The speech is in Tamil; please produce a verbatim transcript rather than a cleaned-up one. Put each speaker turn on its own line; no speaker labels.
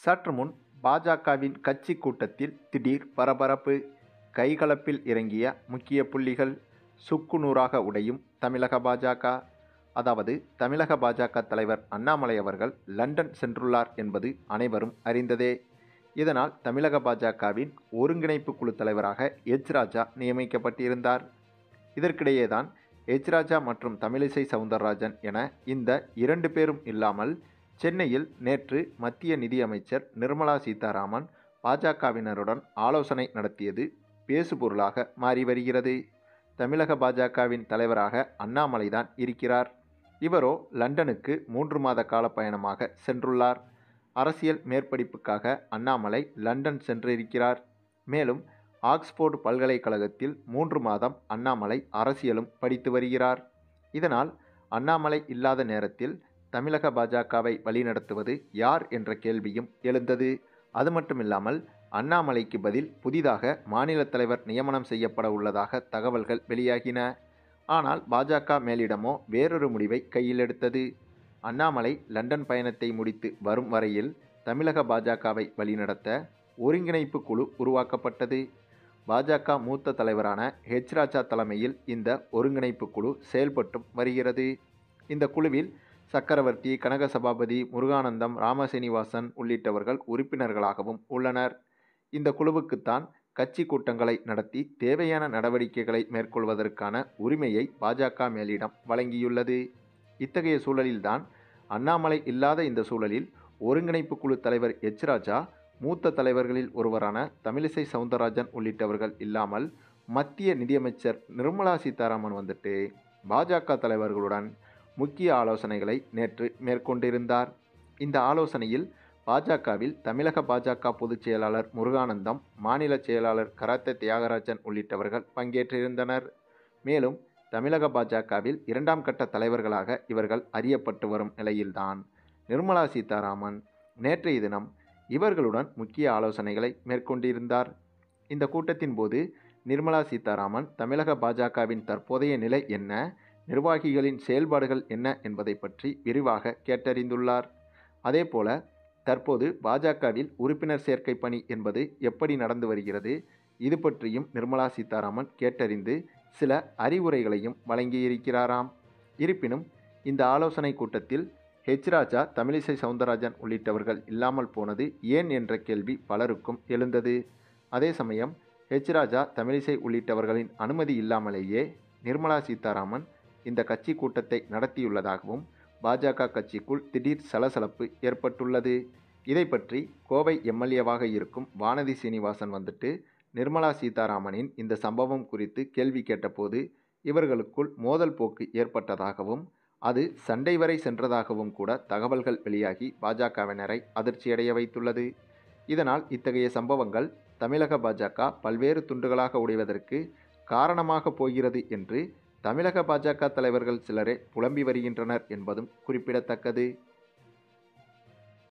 சற்று முன் பாஜகவின் கட்சி கூட்டத்தில் திடீர் பரபரப்பு. கைகலப்பில் இறங்கிய முக்கிய புள்ளிகள். சுக்குநூறாக உடையும் தமிழக பாஜக. அதாவது தமிழக பாஜக தலைவர் அண்ணாமலை அவர்கள் லண்டன் சென்றுள்ளார் என்பது அனைவரும் அறிந்ததே. இதனால் தமிழக பாஜகவின் ஒருங்கிணைப்பு குழு தலைவராக எச் ராஜா நியமிக்கப்பட்டிருந்தார். இதற்கிடையேதான் எச் ராஜா மற்றும் தமிழிசை சவுந்தரராஜன் என இந்த இரண்டு பேரும் இல்லாமல் சென்னையில் நேற்று மத்திய நிதியமைச்சர் நிர்மலா சீதாராமன் பாஜகவினருடன் ஆலோசனை நடத்தியது பேசுபொருளாக மாறி வருகிறது. தமிழக பாஜகவின் தலைவராக அண்ணாமலைதான் இருக்கிறார். இவரோ லண்டனுக்கு மூன்று மாத கால பயணமாக சென்றுள்ளார். அரசியல் மேற்படிப்புக்காக அண்ணாமலை லண்டன் சென்றிருக்கிறார். மேலும் ஆக்ஸ்போர்டு பல்கலைக்கழகத்தில் மூன்று மாதம் அண்ணாமலை அரசியலும் படித்து வருகிறார். இதனால் அண்ணாமலை இல்லாத நேரத்தில் தமிழக பாஜகவை வழிநடத்துவது யார் என்ற கேள்வியும் எழுந்தது. அது மட்டுமில்லாமல் அண்ணாமலைக்கு பதில் புதிதாக மாநில தலைவர் நியமனம் செய்யப்பட உள்ளதாக தகவல்கள் வெளியாகின. ஆனால் பாஜக மேலிடமோ வேறொரு முடிவை கையில் எடுத்தது. அண்ணாமலை லண்டன் பயணத்தை முடித்து வரும் வரையில் தமிழக பாஜகவை வழிநடத்த ஒருங்கிணைப்பு குழு உருவாக்கப்பட்டது. பாஜக மூத்த தலைவரான எச் ராஜா தலைமையில் இந்த ஒருங்கிணைப்பு குழு செயல்பட்டும் வருகிறது. இந்த குழுவில் சக்கரவர்த்தி, கனக சபாபதி, முருகானந்தம், ராமசீனிவாசன் உள்ளிட்டவர்கள் உறுப்பினர்களாகவும் உள்ளனர். இந்த குழுவுக்குத்தான் கட்சி கூட்டங்களை நடத்தி தேவையான நடவடிக்கைகளை மேற்கொள்வதற்கான உரிமையை பாஜக மேலிடம் வழங்கியுள்ளது. இத்தகைய சூழலில்தான் அண்ணாமலை இல்லாத இந்த சூழலில் ஒருங்கிணைப்பு குழு தலைவர் எச் ராஜா, மூத்த தலைவர்களில் ஒருவரான தமிழிசை சவுந்தரராஜன் உள்ளிட்டவர்கள் இல்லாமல் மத்திய நிதியமைச்சர் நிர்மலா சீதாராமன் வந்துட்டு பாஜக தலைவர்களுடன் முக்கிய ஆலோசனைகளை நேற்று மேற்கொண்டிருந்தார். இந்த ஆலோசனையில் பாஜகவில் தமிழக பாஜக பொதுச் செயலாளர் முருகானந்தம், மாநில செயலாளர் கராத்தே தியாகராஜன் உள்ளிட்டவர்கள் பங்கேற்றிருந்தனர். மேலும் தமிழக பாஜகவில் இரண்டாம் கட்ட தலைவர்களாக இவர்கள் அறியப்பட்டு வரும் நிலையில்தான் நிர்மலா சீதாராமன் நேற்றைய தினம் இவர்களுடன் முக்கிய ஆலோசனைகளை மேற்கொண்டிருந்தார். இந்த கூட்டத்தின் போது நிர்மலா சீதாராமன் தமிழக பாஜகவின் தற்போதைய நிலை என்ன, நிர்வாகிகளின் செயல்பாடுகள் என்ன என்பதை பற்றி விரிவாக கேட்டறிந்துள்ளார். அதேபோல தற்போது பாஜகவில் உறுப்பினர் சேர்க்கை பணி என்பது எப்படி நடந்து வருகிறது, இது பற்றியும் நிர்மலா சீதாராமன் கேட்டறிந்து சில அறிவுரைகளையும் வழங்கியிருக்கிறாராம். இருப்பினும் இந்த ஆலோசனை கூட்டத்தில் எச் ராஜா, தமிழிசை சவுந்தரராஜன் உள்ளிட்டவர்கள் இல்லாமல் போனது ஏன் என்ற கேள்வி பலருக்கும் எழுந்தது. அதே சமயம் எச் ராஜா, தமிழிசை உள்ளிட்டவர்களின் அனுமதி இல்லாமலேயே நிர்மலா சீதாராமன் இந்த கட்சி கூட்டத்தை நடத்தியுள்ளதாகவும் பாஜக கட்சிக்குள் திடீர் சலசலப்பு ஏற்பட்டுள்ளது. இதை பற்றி கோவை எம்எல்ஏவாக இருக்கும் வானதி சீனிவாசன் வந்துட்டு நிர்மலா சீதாராமனின் இந்த சம்பவம் குறித்து கேள்வி கேட்டபோது இவர்களுக்குள் மோதல் போக்கு ஏற்பட்டதாகவும் அது சண்டை வரை சென்றதாகவும் கூட தகவல்கள் வெளியாகி பாஜகவினரை அதிர்ச்சியடைய வைத்துள்ளது. இதனால் இத்தகைய சம்பவங்கள் தமிழக பாஜக பல்வேறு துண்டுகளாக உடைவதற்கு காரணமாக போகிறது என்று தமிழக பாஜக தலைவர்கள் சிலரே புலம்பி வருகின்றனர் என்பதும் குறிப்பிடத்தக்கது.